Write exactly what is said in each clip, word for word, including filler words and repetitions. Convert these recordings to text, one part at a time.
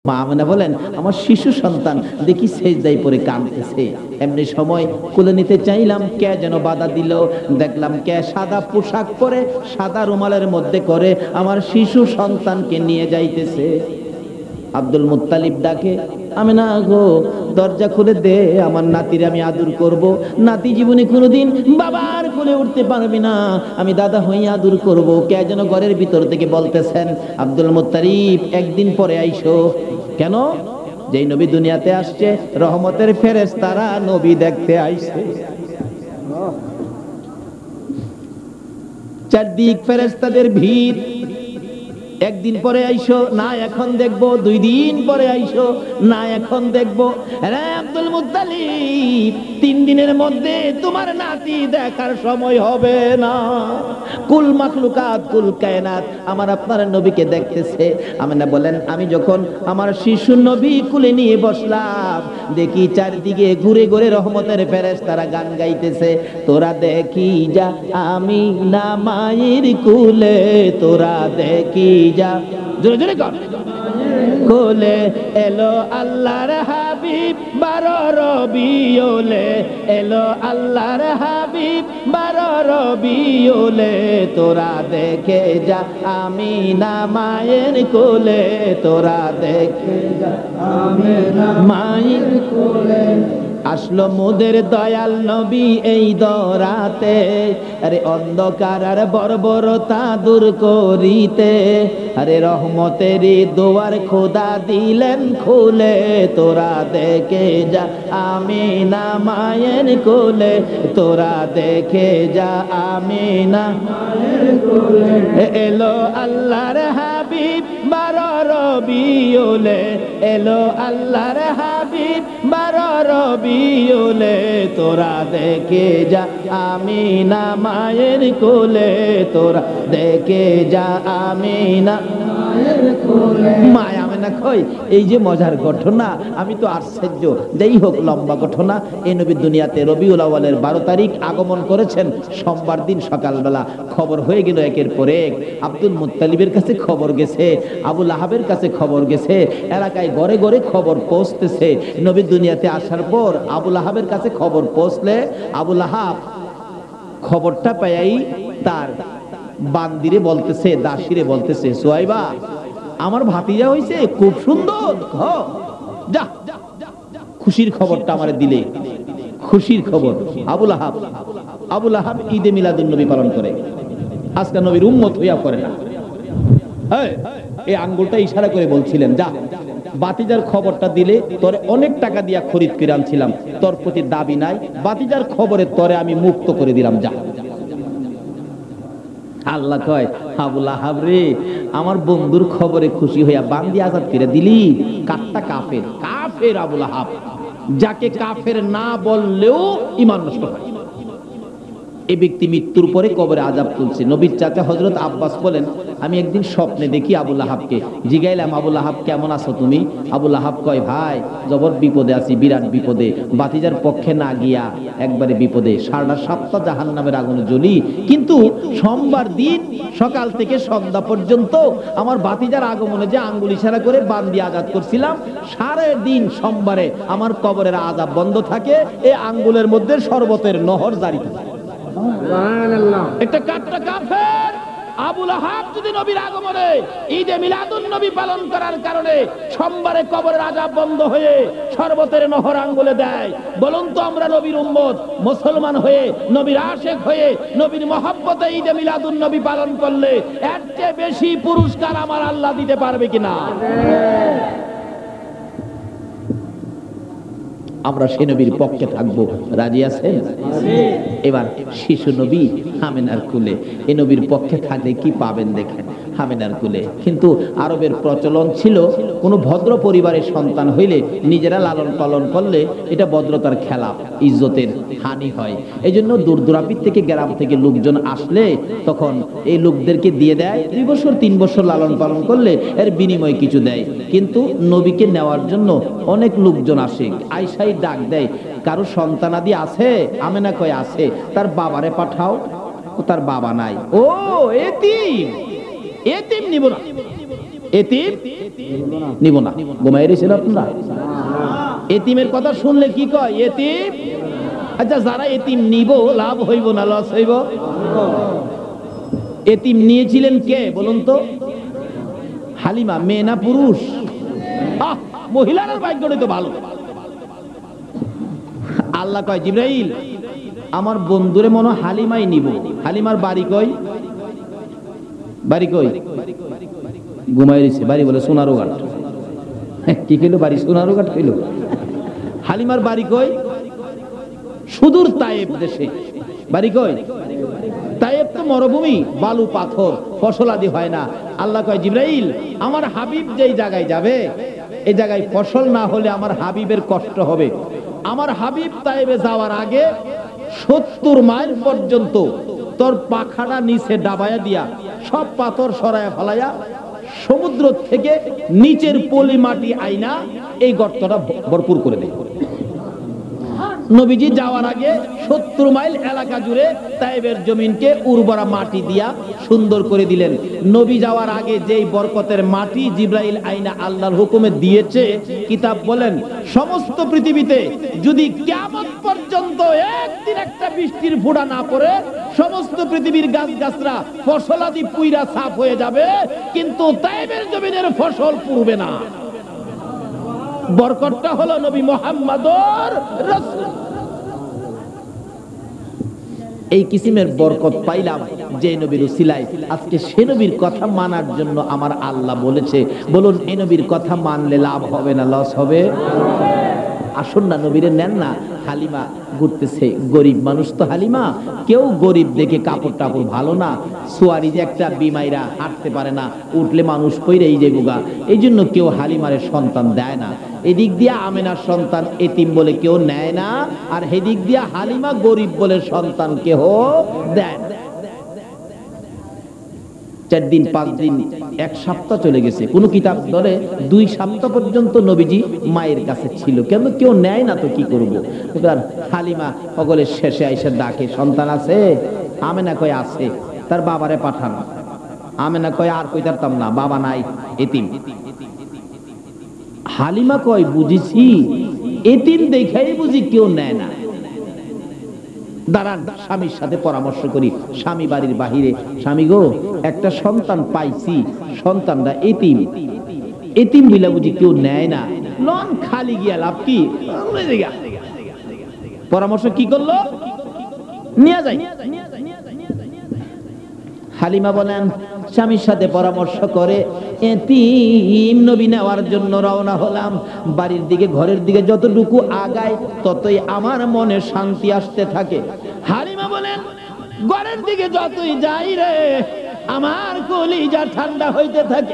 মা আমেনা বলেন আমার শিশু সন্তান দেখি সেজদায় পড়ে কাঁদতেছে। এমনি সময় কোলে নিতে চাইলাম, কে যেন বাধা দিল। দেখলাম কে সাদা পোশাক পরে সাদা রুমালের মধ্যে করে আমার শিশু সন্তানকে নিয়ে যাইতেছে। আব্দুল মুত্তালিব ডাকে, আমেনা গো দরজা খুলে দে, আমার নাতির আমি আদর করব। নাতি জীবনে কোনোদিন বাবার কোলে উঠতে পারবি না, আমি দাদা হয়ে আদর করব। কে যেন ঘরের ভিতর থেকে বলতেছেন, আব্দুল মুত্তালিব একদিন পরে আইসো। কেন? যেই নবী দুনিয়াতে আসছে রহমতের ফেরেশতারা নবী দেখতে আইছে। চারদিক ফেরেশতাদের ভিড়। একদিন পরে আইসো, না এখন দেখবো। দুই দিন পরে আইসো, না এখন দেখবো। আরে আব্দুল মুত্তালিব, তিন দিনের মধ্যে তোমার নাতি দেখার সময় হবে না। কুল মাখলুকাত কুল কায়নাত আমার আপনার নবীকে দেখতেছে। আমেনা বলেন আমি যখন আমার শিশু নবী কুলে নিয়ে বসলাম, দেখি চারদিকে ঘুরে ঘুরে রহমতের ফেরেশতারা গান গাইতেছে। তোরা দেখি যা আমি না মায়ের কুলে, তোরা দেখি যা, জোরে জোরে কর, কোলে এলো আল্লাহর হাবিব বারো রবিউলে, এলো আল্লাহর হাবিব বারো রবিউলে, তোরা দেখে যা আমি না মায়ের কোলে, তোরা দেখে যা আমি না মায়ের কোলে। আসলো মোদের দয়াল নবী এই দরাতে, আরে অন্ধকার আর বর্বরতা দূর করিতে, আরে রহমতের দুয়ার খোদা দিলেন খুলে, তোরা দেখে যা আমি না মায়ের কোলে, তোরা দেখে যা আমি না মায়ের কোলে। এলো আল্লাহর হাবিব বারো রবিউলে, এলো আল্লাহর হাবিব বারো রবিউলে, তোরা দেখে যা আমি না মায়ের কোলে, তোরা দেখে যা আমি না মায়ের কোলে। মায়া আমেনা কই এই যে মজার ঘটনা, আমি তো আশ্চর্য। যাই হোক, লম্বা ঘটনা। এই নবী দুনিয়াতে রবিউল আউয়ালের বারো তারিখ আগমন করেছেন, সোমবার দিন সকালবেলা। খবর হয়ে গেল একের পর এক। আব্দুল মুত্তালিবের কাছে খবর গেছে, আবু লাহাবের কাছে খবর গেছে, এলাকায় ঘরে ঘরে খবর পৌঁছতেছে। নবী দুনিয়াতে আসার পর আবু লাহাবের কাছে খবর পৌঁছলে আবু লাহাব খবরটা পাই তার বান্দিরে বলতেছে, দাসীরে বলতেছে, সুহাইবা আমার ভাতিজা হইছে, খুব সুন্দর, যা খুশির খবরটা আমারে দিলে। খুশির খবর। আবু লাহাব আবু লাহাব ঈদে মিলাদুন নবী পালন করে, আজকে নবীর উম্মত হইয়া করে না। এই আঙ্গুলটা ইশারা করে বলছিলেন, যা বাতিজার খবরটা দিলে তোরে অনেক টাকা দিয়া খরিদ করে আনছিলাম, তোর প্রতি দাবি নাই, বাতিজার খবরে তোরে আমি মুক্ত করে দিলাম, যা। আল্লাহ কয়, আবু লাহাব রে, আমার বন্ধুর খবরে খুশি হইয়া বান্দি আজাদ করে দিলি। কাটটা কাফের, কাফের আবু লাহাব, যাকে কাফের না বললেও ঈমান নষ্ট হয়। এই ব্যক্তি মৃত্যুর পরে কবরে আযাব তুলছে। নবীর চাচা হযরত আব্বাস বলেন, আমি একদিন স্বপ্নে দেখি আবু লাহাবকে। জিগাইলাম, আবু লাহাব কেমন আছো তুমি? আবু লাহাব কয়, ভাই জবর বিপদে আছি, বিরাট বিপদে। বাতিজার পক্ষে না গিয়া একবারে বিপদে, সারা সপ্তাহ জাহান্নামের আগুনে জ্বলি। কিন্তু সোমবার দিন সকাল থেকে সন্ধ্যা পর্যন্ত আমার বাতিজার আগমনে যে আঙ্গুল ইশারা করে বান্দি আজাদ করছিলাম, সারা দিন সোমবারে আমার কবরের আযাব বন্ধ থাকে। এই আঙ্গুলের মধ্যে শরবতের নহর জারি থাকে। একটা কাটটা কাফের আবু লাহাব যদি নবীর আগমনে ঈদে মিলাদুন নবী পালন করার কারণে সোমবারে কবরের আযাব বন্ধ হয়ে শরবতের নহর আঙ্গুলে দেয়, বলুন তো আমরা নবীর উম্মত মুসলমান হয়ে, নবীর আশিক হয়ে, নবীর মহব্বতে ঈদে মিলাদুন নবী পালন করলে এর চেয়ে বেশি পুরস্কার আমার আল্লাহ দিতে পারবে কিনা? আমরা সে নবীর পক্ষে থাকবো, রাজি আছেন? এবার শিশু নবী আমেনার কুলে, এ নবীর পক্ষে থাকলে কি পাবেন দেখেন। আমেনার কুলে কিন্তু আরবের প্রচলন ছিল, কোন ভদ্র পরিবারের সন্তান হইলে নিজেরা লালন পালন করলে এটা ভদ্রতার খেলাফ, ইজ্জতের হানি হয়। এই জন্য দূর দূরাপির থেকে, গ্রাম থেকে লোকজন আসলে তখন এই লোকদেরকে দিয়ে দেয়, দুই বছর তিন বছর লালন পালন করলে এর বিনিময়ে কিছু দেয়। কিন্তু নবীকে নেওয়ার জন্য অনেক লোকজন আসে, আয়সাই ডাক দেয়, কারো সন্তানাদি আছে? আমেনা কয় আছে। তার বাবারে পাঠাও। তার বাবা নাই। ও এতিম, এতিম নিব না। এতিম নিব না। ঘুমাই রেছেন আপনারা? এতিমের কথা শুনলে কি কয়? এতিম। আচ্ছা, যারা এতিম নিব লাভ হইব না লস হইব? এতিম নিয়েছিলেন কে বলুন তো? হালিমা। মেয়ে না পুরুষ? আহ, মহিলার ভাগ্যটা তো ভালো। আল্লাহ কয় জিবরাইল আমার বন্ধুরে মনে হালিমাই নিব। হালিমার বাড়ি কই? বাড়ি কই? ঘুমাই রয়েছে। বাড়ি বলে সোনারো ঘাট। কি কইল? বাড়ি সোনারো ঘাট কইল। হালিমার বাড়ি কই? সুদূর তায়েব দেশে। বাড়ি কই? তায়েব তো মরুভূমি, বালু পাথর, ফসল আদি হয় না। আল্লাহ কয় জিবরাইল আমার হাবিব যেই জায়গায় যাবে এই জায়গায় ফসল না হলে আমার হাবিবের কষ্ট হবে। আমার হাবিব তায়েবে যাওয়ার আগে সত্তর মাইল পর্যন্ত তোর পাখাটা নিচে ডাবায়া দিয়া সব পাথর সরায়া ফেলাইয়া সমুদ্র থেকে নিচের পলি মাটি আইনা এই গর্তটা ভরপুর করে দেয়। নবীজি যাওয়ার আগে সত্তর মাইল এলাকা জুড়ে তায়েবের জমিনকে উর্বরা মাটি দিয়া সুন্দর করে দিলেন। নবী যাওয়ার আগে যেই বরকতের মাটি জিবরাইল আইনা আল্লাহর হুকুমে দিয়েছে, কিতাব বলেন সমস্ত পৃথিবীতে যদি কিয়ামত পর্যন্ত একদিন একটা বৃষ্টির ফোঁটা না পড়ে সমস্ত পৃথিবীর গাছগাছরা ফসলাদি পুইরা সাফ হয়ে যাবে, কিন্তু তায়েবের জমিনের ফসল পুড়বে না। বরকতটা হলো নবী মুহাম্মদুর রাসূল। এই কিসিমের বরকত পাইলাম যে নবীর উসিলায়। আজকে সে নবীর কথা মানার জন্য আমার আল্লাহ বলেছে, বলুন এই নবীর কথা মানলে লাভ হবে না লস হবে? আসুন না নবীরে নেন না। হালিমা ঘুরতেছে, গরিব মানুষ তো হালিমা, কেউ গরিব দেখে কাপড় টাপড় ভালো না, সোয়ারি যে একটা বিমাইরা হাঁটতে পারে না, উঠলে মানুষ কইরেই যে গুগা, এই জন্য কেউ হালিমারে সন্তান দেয় না। এদিক দিয়া আমেনার সন্তান এতিম বলে কেউ নেয় না, আর হেদিক দিয়া হালিমা গরিব বলে সন্তান কেহ দেয় না। চার দিন পাঁচ দিন এক সপ্তাহ চলে গেছে, কোন কিতাব ধরে দুই সপ্তাহ পর্যন্ত নবীজি মায়ের কাছে ছিল। কেন? কেউ নেয় না তো কি করব। এবার হালিমা সকলের শেষে আইসা ডাকে, সন্তান আছে? আমেনা কয় আছে। তার বাবারে পাঠান। আমেনা কয় আর কই তারতাম না, বাবা নাই, এতিম। হালিমা কয় বুঝেছি, এতিম দেখাই বুঝি কেউ নেয় না। দাঁড়ান স্বামীর সাথে পরামর্শ করি। স্বামী বাড়ির বাহিরে, স্বামী গো একটা সন্তান পাইছি, সন্তানটা এতিম, এতিম বিলা বুঝি কেউ নেয় না, লন খালি গিয়া লাভ কি? পরামর্শ কি করলো? নিয়ে যাই। হালিমা বলেন স্বামীর সাথে পরামর্শ করে এতিম নবী নেওয়ার জন্য রওনা হলাম। বাড়ির দিকে ঘরের দিকে যতটুকু আগায় ততই আমার মনে শান্তি আসতে থাকে। হালিমা বলেন ঘরের দিকে যতই যাই রে আমার কলিজা ঠান্ডা হইতে থাকে।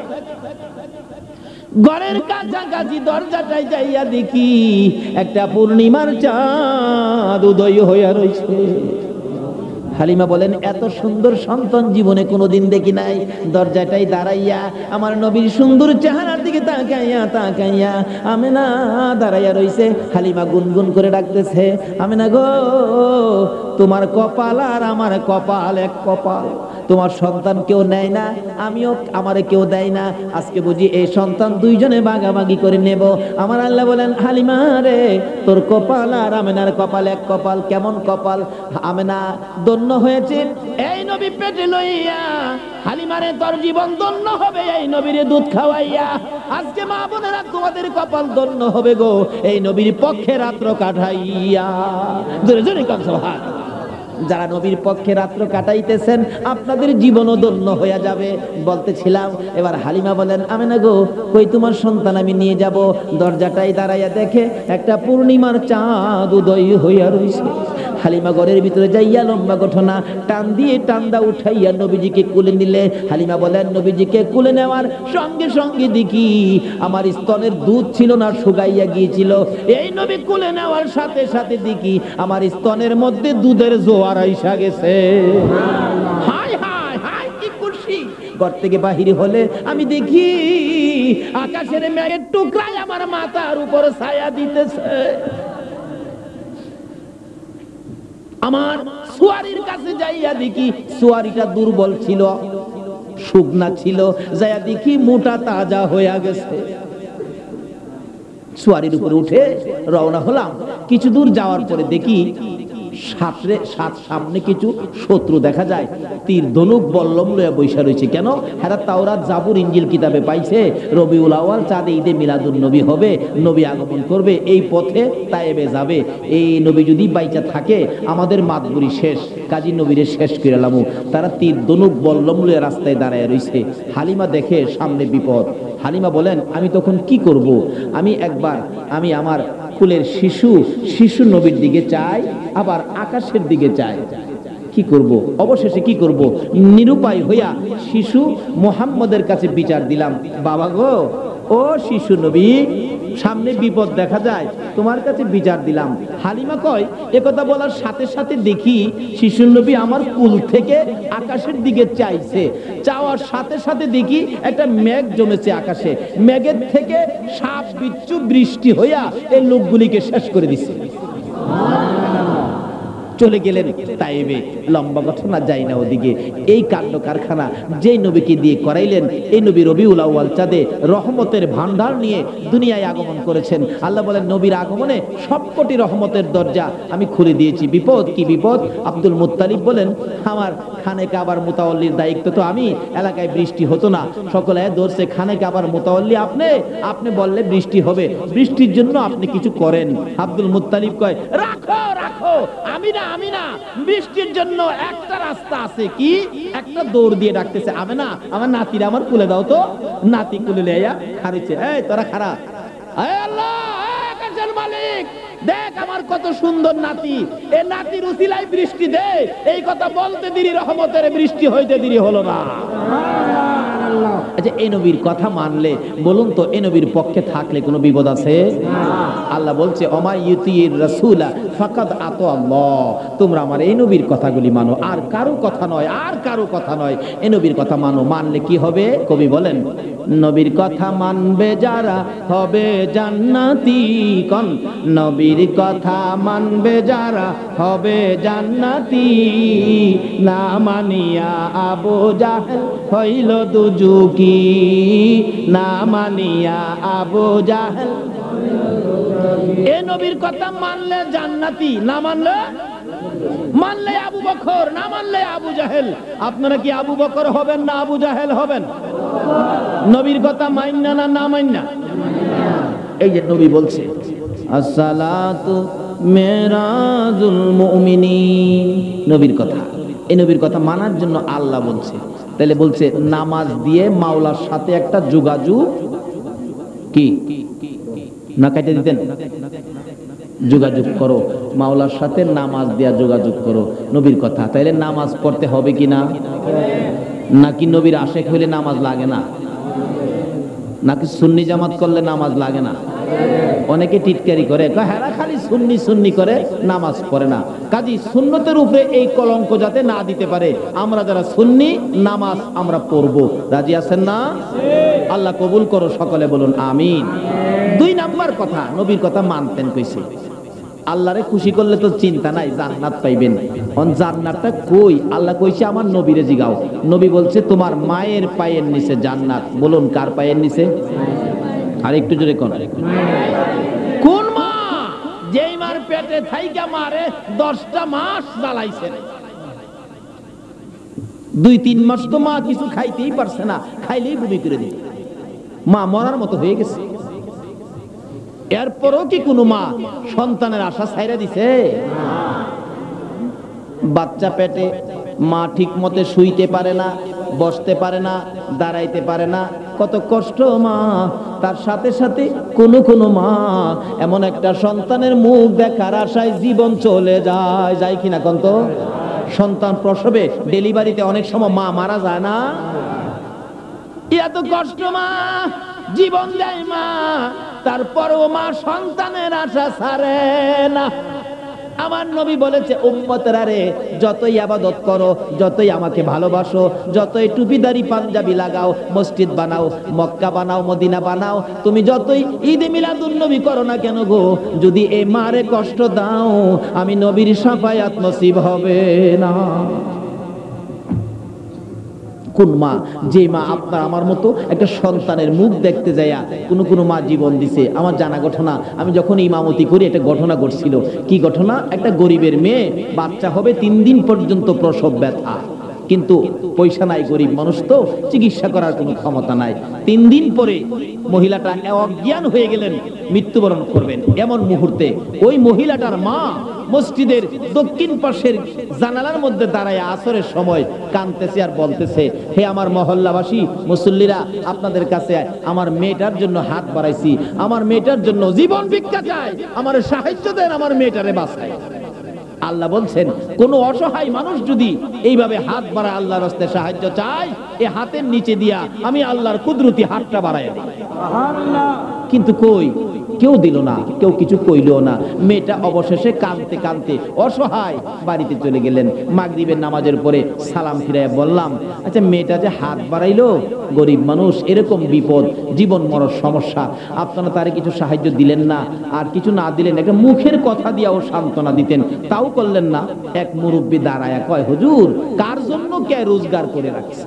ঘরের কাছাকাছি দরজাটায় যাইয়া দেখি একটা পূর্ণিমার চাঁদ উদয় হইয়া রয়েছে। হালিমা বলেন এত সুন্দর সন্তান জীবনে কোনোদিন দেখি নাই। দরজাটাই দাঁড়াইয়া আমার নবীর সুন্দর চেহারার দিকে তাকাইয়া তাকাইয়া আমেনা দাঁড়াইয়া রইছে। হালিমা গুনগুন করে ডাকতেছে, আমেনা গো তোমার কপাল আর আমার কপাল এক কপাল। তোমার সন্তান কেউ নেয় না, আমিও আমারে কেউ দেয় না। আজকে বুঝি এই সন্তান দুইজনে ভাগাভাগি করে নেব। আমার আল্লাহ বলেন হালিমা রে তোর কপাল আর আমেনার কপাল এক কপাল। কেমন কপাল? আমেনা ধন্য হয়েছে এই নবী পেটে লইয়া। হালিমারে তোর জীবন ধন্য হবে এই নবীরে দুধ খাওয়াইয়া। আজকে মা বোনেরা তোমাদের কপাল ধন্য হবে গো এই নবীর পক্ষে রাত্র কাটাইয়া। জোরে জোরে কাম সুবহান। যারা নবীর পক্ষে রাত্র কাটাইতেছেন আপনাদের জীবনও ধন্য হয়ে যাবে। বলতেছিলাম এবার হালিমা বলেন আমেনা গো কই তোমার সন্তান আমি নিয়ে যাব। দরজাটাই দাঁড়াইয়া দেখে একটা পূর্ণিমার চাঁদ উদয় হইয়া রইছে। হালিমা ঘরের ভিতরে যাইয়া লম্বা ঘটনা টান দিয়ে টান্দা উঠাইয়া নবীজিকে কুলে নিলে। হালিমা বলেন নবীজিকে কুলে নেওয়ার সঙ্গে সঙ্গে দেখি আমার স্তনের দুধ ছিল না, শুকাইয়া গিয়েছিল। এই নবী কুলে নেওয়ার সাথে সাথে দেখি আমার স্তনের মধ্যে দুধের জোয়ার আইসা গেছে। হাই হাই হাই কি খুশি! ঘর থেকে বাহির হলে আমি দেখি আকাশের মেঘের টুকরায় আমার মাথার উপর ছায়া দিতেছে। আমার সোয়ারির কাছে যাইয়া দেখি সোয়ারিটা দুর্বল ছিল, শুকনা ছিল, যায়া দেখি মোটা তাজা হয়ে গেছে। সোয়ারির উপরে উঠে রওনা হলাম। কিছু দূর যাওয়ার পরে দেখি সাথে সাত সামনে কিছু শত্রু দেখা যায়, তীর ধনুক বল্লম লইয়া বৈশা রয়েছে। কেন? হেরা তাওরাত জাবুর ইনজিল কিতাবে পাইছে রবিউল আউয়াল চাঁদে ঈদে মিলাদুন নবী হবে, নবী আগমন করবে, এই পথে তায়েবে যাবে। এই নবী যদি বাইচা থাকে আমাদের মাতবুরি শেষ, কাজী নবীরে শেষ করে লামু। তারা তীর ধনুক বল্লম লইয়া রাস্তায় দাঁড়ায় রয়েছে। হালিমা দেখে সামনে বিপদ। হালিমা বলেন, আমি তখন কি করব? আমি একবার আমি আমার কুলের শিশু শিশু নবীর দিকে চাই, আবার আকাশের দিকে চাই। কি করব? অবশেষে কি করব? নিরুপায় হইয়া শিশু মুহাম্মদের কাছে বিচার দিলাম। বাবা গো, ও শিশু নবী, সামনে বিপদ দেখা যায়, তোমার কাছে বিচার দিলাম। হালিমা কয়, একথা বলার সাথে সাথে দেখি শিশু নবী আমার কুল থেকে আকাশের দিকে চাইছে। চাওয়ার সাথে সাথে দেখি একটা মেঘ জমেছে আকাশে। মেঘের থেকে সাপ বিচ্ছু বৃষ্টি হইয়া এই লোকগুলিকে শেষ করে দিছে। চলে গেলেন তাইবে। লম্বা ঘটনা যায় না ওদিকে। এই কাণ্ড কারখানা যেই নবীকে দিয়ে করাইলেন, এই নবী রবিউল আউয়াল চাঁদে রহমতের ভান্ডার নিয়ে দুনিয়ায় আগমন করেছেন। আল্লাহ বলেন, নবীর আগমনে সবকটি রহমতের দরজা আমি খুলে দিয়েছি। বিপদ কি বিপদ? আব্দুল মুত্তালিব বলেন, আমার খানে কাবার মুতাওয়াল্লির দায়িত্ব তো আমি, এলাকায় বৃষ্টি হতো না, সকলে ধরছে খানে কাবার মুতাওয়াল্লি আপনি, আপনি বললে বৃষ্টি হবে, বৃষ্টির জন্য আপনি কিছু করেন। আব্দুল মুত্তালিব কয়, রাখো রাখো, আমি না আমি না, বৃষ্টির জন্য একটা রাস্তা আছে। কি? একটা দৌড় দিয়ে ডাকতেছে, আমি না, আমার নাতিরা আমার কুলে দাও তো। নাতি কুলে লইয়া খারিছে, এই তোরা খারা, এই আল্লাহ, এই আকাশের মালিক, দেখ আমার কত সুন্দর নাতি, এ নাতির উসিলায় বৃষ্টি দে। এই কথা বলতে দেরি, রহমতের বৃষ্টি হইতে দেরি হলো না। আচ্ছা, এই নবীর কথা মানলে বলুন তো, এই নবীর পক্ষে থাকলে কোনো বিপদ আছে? আল্লাহ বলছে, ওমা ইউতির রাসূলা ফাকাদ আতা আল্লাহ, তোমরা আমার এই নবীর কথাগুলি মানো, আর কারো কথা নয়, আর কারো কথা নয়, এই নবীর কথা মানো। মানলে কি হবে? কবি বলেন, নবীর কথা মানবে যারা হবে জান্নাতি। কোন? নবীর কথা মানবে যারা হবে জান্নাতি। না মানিয়া আবু জাহেল হইল দুজুকি, না মানিয়া আবু জাহেল। এ নবীর কথা মানলে জান্নাতি, না মানলে মানলে আবু বকর, না মানলে আবু জাহেল। আপনারা কি আবু বকর হবেন না আবু জাহেল হবেন? নবীর কথা মাইন্না না না মাইন্না? এই যে নবী বলছে, আসসালাতু মিরাজুল মুমিনিন, নবীর কথা। এই নবীর কথা মানার জন্য আল্লাহ বলছে। তাহলে বলছে নামাজ দিয়ে মাওলার সাথে একটা যোগাযোগ, কি না কাটে দিতেন, যোগাযোগ করো মাওলার সাথে, নামাজ দিয়া যোগাযোগ করো, নবীর কথা। তাইলে নামাজ পড়তে হবে কি না? নাকি নবীর আশেক হইলে নামাজ লাগে না? নাকি সুন্নি জামাত করলে নামাজ লাগে না? অনেকে টিটকারি করে, হেরা খালি সুন্নি সুন্নি করে, নামাজ পড়ে না। কাজী সুন্নতের উপরে এই কলঙ্ক যাতে না দিতে পারে, আমরা যারা সুন্নি নামাজ আমরা পড়বো। রাজি আছেন না? আল্লাহ কবুল করো, সকলে বলুন আমিন। দুই নাম্বার কথা, নবীর কথা মানতেন কইছে। আল্লাহরে খুশি করলে তো চিন্তা নাই, জান্নাত পাইবেন। অন জান্নাতটা কই? আল্লাহ কইছে আমার নবীরে জিগাও। নবী বলছে তোমার মায়ের পায়ের নিচে জান্নাত। বলুন কার পায়ের নিচে? আর একটু জোরে কোন কোন মা? যেই মার পেটে থাইকা মারে দশটা মাস জ্বালাইছে, দুই তিন মাস তো মা কিছু খাইতেই পারছে না, খাইলেই বমি করে দিত, মা মরার মতো হয়ে গেছে। এরপরও কি কোনো মা সন্তানের আশা ছাইরা দিছে? বাচ্চা পেটে, মা ঠিক মতে শুইতে পারে না, বসতে পারে না, দাঁড়াইতে পারে না, কত কষ্ট মা। তার সাথে সাথে কোনো কোনো মা এমন একটা সন্তানের মুখ দেখার আশায় জীবন চলে যায়, যায় কিনা কোন তো? সন্তান প্রসবে, ডেলিভারিতে অনেক সময় মা মারা যায় না? এত কষ্ট মা, জীবন দেয় মা, তারপরও মা সন্তানের আশা ছাড়ে না। আমার নবী বলেছে, উম্মতেরা রে, যতই ইবাদত করো, যতই আমাকে ভালোবাসো, যতই টুপিদারি পাঞ্জাবি লাগাও, মসজিদ বানাও, মক্কা বানাও, মদিনা বানাও, তুমি যতই ঈদে মিলাদুন নবী করো না কেন গো, যদি এই মারে কষ্ট দাও, আমি নবীর শাফায়াত নসিব হবে না। কোন মা, যে মা আপনার আমার মতো একটা সন্তানের মুখ দেখতে যায়া কোন কোন মা জীবন দিছে। আমার জানা ঘটনা, আমি যখন ইমামতি করি একটা ঘটনা ঘটছিল। কি ঘটনা? একটা গরিবের মেয়ে, বাচ্চা হবে, তিন দিন পর্যন্ত প্রসব ব্যথা, কিন্তু পয়সা নাই, গরিব মানুষ তো, চিকিৎসা করার কোনো ক্ষমতা নাই। তিন দিন পরে মহিলাটা অজ্ঞান হয়ে গেলেন, মৃত্যুবরণ করবেন। এমন মুহূর্তে ওই মহিলাটার মা মসজিদের দক্ষিণ পাশের জানালার মধ্যে দাঁড়ায় আসরের সময় কাঁদতেছে আর বলতেছে, হে আমার মহল্লাবাসী মুসল্লিরা, আপনাদের কাছে আমার মেয়েটার জন্য হাত বাড়াইছি, আমার মেয়েটার জন্য জীবন ভিক্ষা চাই, আমার সাহায্য দেন, আমার মেয়েটারে বাঁচায়। আল্লাহ বলছেন, কোন অসহায় মানুষ যদি এইভাবে হাত বাড়ায়, আল্লাহর রাস্তায় সাহায্য চায়, এই হাতের নিচে দিয়া আমি আল্লাহর কুদরতি হাতটা বাড়ায় দিই। কিন্তু কই, কেউ দিল না, কেউ কিছু কইলো না। মেয়েটা অবশেষে কাঁদতে কাঁদতে অসহায় বাড়িতে চলে গেলেন। মাগরিবের নামাজের পরে সালাম ফিরাইয়া বললাম, আচ্ছা মেয়েটা যে হাত বাড়াইলো, গরিব মানুষ, এরকম বিপদ, জীবন মরণ সমস্যা, আপনারা তারে কিছু সাহায্য দিলেন না, আর কিছু না দিলেন, একটা মুখের কথা দিয়াও সান্ত্বনা দিতেন, তাও করলেন না। এক মুরব্বী দাঁড়ায়া কয়, হুজুর, কার জন্য কে রোজগার করে রাখছে?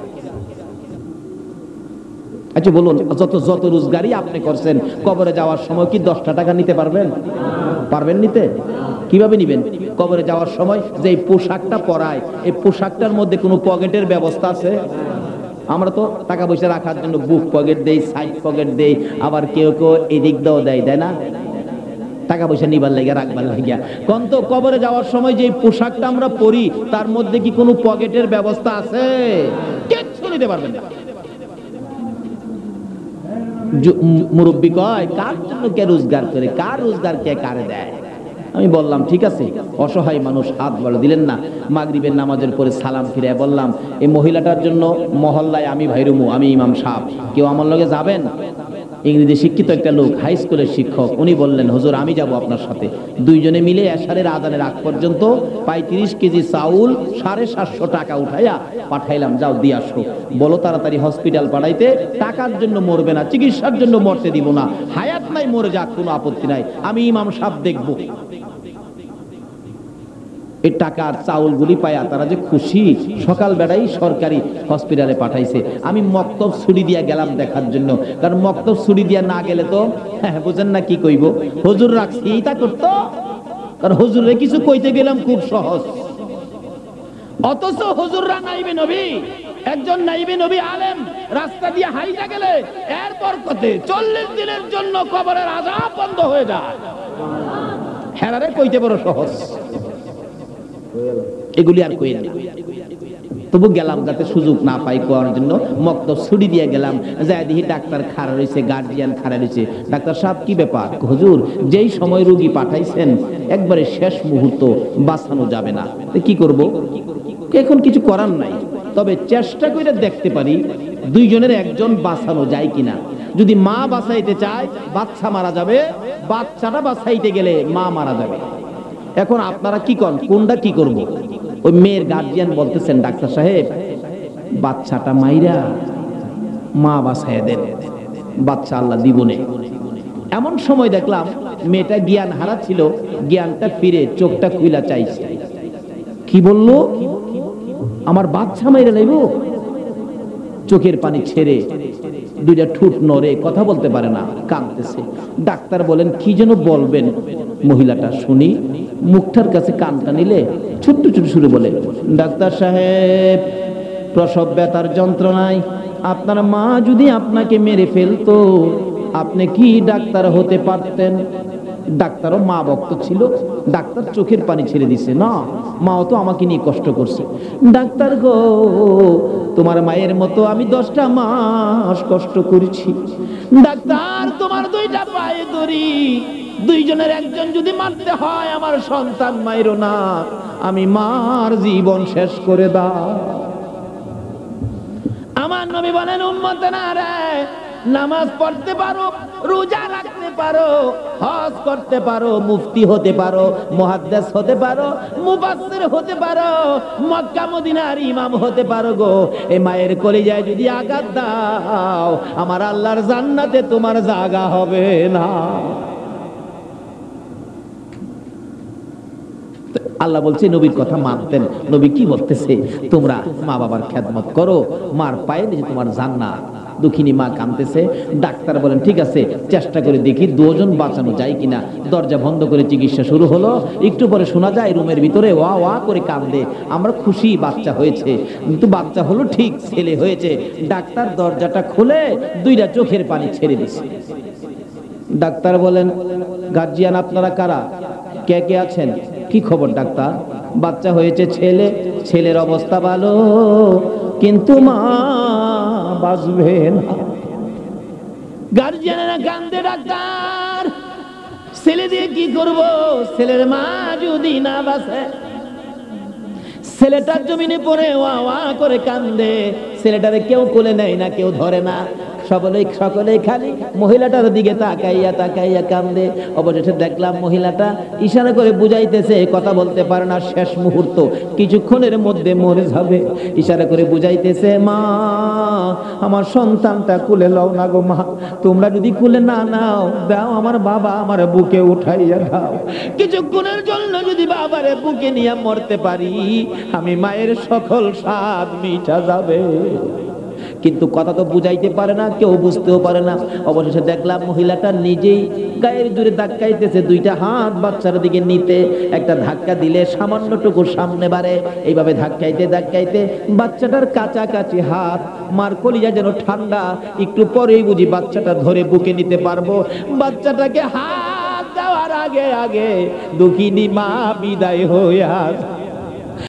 আচ্ছা বলুন, যত যত রোজগারই আপনি করছেন, কবরে যাওয়ার সময় কি দশটা টাকা নিতে পারবেন? পারবেন নিতে? কিভাবে নিবেন? কবরে যাওয়ার সময় যে পোশাকটা পরায়, এই পোশাকটার মধ্যে কোনো পকেটের ব্যবস্থা আছে? আমরা তো টাকা পয়সা রাখার জন্য বুক পকেট দেই, সাইড পকেট দেই, আবার কেউ কেউ এদিক দাও দেয়, তাই না? টাকা পয়সা নিবার লাগিয়া, রাখবার লাগিয়া। কোন তো কবরে যাওয়ার সময় যে পোশাকটা আমরা পরি, তার মধ্যে কি কোনো পকেটের ব্যবস্থা আছে? কিচ্ছু নিতে পারবেন না। মুরব্বী কয়, কার জন্য কে রোজগার করে, কার রোজগার কে কারে দেয়? আমি বললাম, ঠিক আছে, অসহায় মানুষ, হাত বাড়া দিলেন না। মাগরিবের নামাজের পরে সালাম ফিরে বললাম, এই মহিলাটার জন্য মহল্লায় আমি ভাইরুমু, আমি ইমাম সাহেব, কেউ আমার লগে যাবেন? ইংরেজি শিক্ষিত একটা লোক, হাই স্কুলের শিক্ষক, উনি বললেন, হুজুর আমি যাব আপনার সাথে। দুইজনে মিলে এশারের আজানের আগ পর্যন্ত পঁয়ত্রিশ কেজি চাউল, সাড়ে সাতশো টাকা উঠাইয়া পাঠাইলাম, যাও দিয়ে আসো। বলো তাড়াতাড়ি হসপিটাল পাঠাইতে, টাকার জন্য মরবে না, চিকিৎসার জন্য মরতে দিব না, হায়াত নাই, মরে যাক, কোনো আপত্তি নাই, আমি ইমাম সাহেব দেখবো। এই টাকার চাউলগুলি পায়া তারা যে খুশি, সকাল বেড়াই সরকারি হসপিটালে পাঠাইছে। আমি মক্তব ছুরি দিয়া গেলাম দেখার জন্য, কারণ মক্তব ছুরি দিয়া না গেলে তো, হ্যাঁ বুঝেন না কি কইব, হুজুর রাখছি এইটা করতো, কারণ হুজুরে কিছু কইতে গেলাম খুব সহজ। অথচ হুজুররা নাইবে নবী, একজন নাইবে নবী আলেম রাস্তা দিয়ে হাইটা গেলে এর বরকতে চল্লিশ দিনের জন্য কবরের আযাব বন্ধ হয়ে যায়। হেরারে কইতে বড় সহজ, এগুলি আর কই না। তবু গেলাম যাতে সুযোগ না পাই কোয়ার জন্য, মক্তব ছুটি দিয়ে গেলাম। যাই দেখি ডাক্তার খাড়া রয়েছে, গার্জিয়ান খাড়া রয়েছে। ডাক্তার সাহেব কি ব্যাপার? হুজুর, যেই সময় রোগী পাঠাইছেন একবারে শেষ মুহূর্ত, বাঁচানো যাবে না, কি করব? এখন কিছু করার নাই, তবে চেষ্টা করে দেখতে পারি দুইজনের একজন বাঁচানো যায় কিনা। যদি মা বাঁচাইতে চায় বাচ্চা মারা যাবে, বাচ্চাটা বাঁচাইতে গেলে মা মারা যাবে। এখন আপনারা কি করেন, কোনটা কি করব? ওই মেয়ের গার্জিয়ান বলতেছেন, ডাক্তার সাহেব বাচ্চাটা মাইরা মা বাঁচাইয়া দেন, বাচ্চা আল্লাহ দিবনে। এমন সময় দেখলাম মেয়েটা জ্ঞান হারা ছিল, জ্ঞানটা ফিরে চোখটা খুইলা চাইছে। কি বললো? আমার বাচ্চা মাইরা লাইব? চোখের পানি ছেড়ে দুইটা ঠোঁট নড়ে, কথা বলতে পারে না, কাঁদতেছে। ডাক্তার বলেন, কি যেন বলবেন? মহিলাটা শুনি, মুখটার কাছে কানটা নিলে ছোট্ট ছোট সুরে বলে, ডাক্তার সাহেব প্রসব ব্যথার যন্ত্রণায় আপনার মা যদি আপনাকে মেরে ফেলতো, আপনি কি ডাক্তার হতে পারতেন? ডাক্তারও মা ভক্ত ছিল, ডাক্তার চোখের পানি ছেড়ে দিছে, না মাও তো আমাকে নিয়ে কষ্ট করছে। ডাক্তার গো, তোমার মায়ের মতো আমি দশটা মাস কষ্ট করেছি। ডাক্তার, তোমার দুইটা পায়ে ধরি, দুইজনের একজন যদি মারতে হয় আমার সন্তান মাইরো না, আমি মার জীবন শেষ করে দাও। আমার নবী বলেন, উম্মতেরা রে, নামাজ পড়তে পারো, রোজা রাখতে পারো, হজ করতে পারো, মুফতি হতে পারো, মুহাদ্দিস হতে পারো, মুফাসসির হতে পারো, মক্কা মদিনার ইমাম হতে পারো গো, এই মায়ের কলিজায় যদি আঘাত দাও, আমার আল্লাহর জান্নাতে তোমার জায়গা হবে না। আল্লাহ বলছে নবীর কথা মানতেন। নবী কি বলতেছে? তোমরা মা বাবার খেদমত করো, মার পায়ে নিচে তোমার জান্নাত। দুঃখিনী মা কাঁদতেছে, ডাক্তার বলেন ঠিক আছে চেষ্টা করে দেখি দুজন বাঁচানো যায় কিনা। দরজা বন্ধ করে চিকিৎসা শুরু হলো। একটু পরে শোনা যায় রুমের ভিতরে ওয়া ওয়া করে কাঁদে। আমরা খুশি বাচ্চা হয়েছে, কিন্তু বাচ্চা হলো ঠিক ছেলে হয়েছে। ডাক্তার দরজাটা খুলে দুইটা চোখের পানি ছেড়ে দিছে। ডাক্তার বলেন গার্জিয়ান আপনারা কারা, কে কে আছেন? কি খবর ডাক্তার? বাচ্চা হয়েছে ছেলে, ছেলের অবস্থা ভালো, কিন্তু মা বাঁচবে না। গার্জিয়ানেরা কান্দে, ডাক্তার ছেলে দিয়ে কি করব? ছেলের মা যদি না বাঁচে। ছেলেটার জমিনে পড়ে ওয়া ওয়া করে কান্দে। ছেলেটারে কেউ কোলে নেয় না, কেউ ধরে না। সকলেই সকলেই খালি মহিলাটার দিকে তাকাইয়া তাকাইয়া কান্দে। অবশেষে দেখলাম মহিলাটা ইশারা করে বুঝাইতেছে, কথা বলতে পারে না, শেষ মুহূর্ত, কিছুক্ষণের মধ্যে মরে যাবে। ইশারা করে বুঝাইতেছে, মা আমার সন্তানটা কুলে লও না গো মা, তোমরা যদি কুলে না নাও দাও আমার বাবা আমার বুকে উঠাইয়া দাও। কিছুক্ষণের জন্য যদি বাবারে বুকে নিয়ে মরতে পারি আমি মায়ের সকল স্বাদ মিটা যাবে। কিন্তু কথা তো বুঝাইতে পারে না, কেউ বুঝতেও পারে না। অবশেষে দেখলাম মহিলাটা নিজেই গায়ের জোরে ধাক্কাইতেছে, দুইটা হাত বাচ্চার দিকে নিতে, একটা ধাক্কা দিলে সামান্যটুকু সামনে বাড়ে। এইভাবে ধাক্কাইতে ধাক্কাইতে বাচ্চাটার কাছাকাছি হাত, মার কলিজা যেন ঠান্ডা। একটু পরেই বুঝি বাচ্চাটা ধরে বুকে নিতে পারবো। বাচ্চাটাকে হাত দেওয়ার আগে আগে দুঃখিনী মা বিদায় হইয়া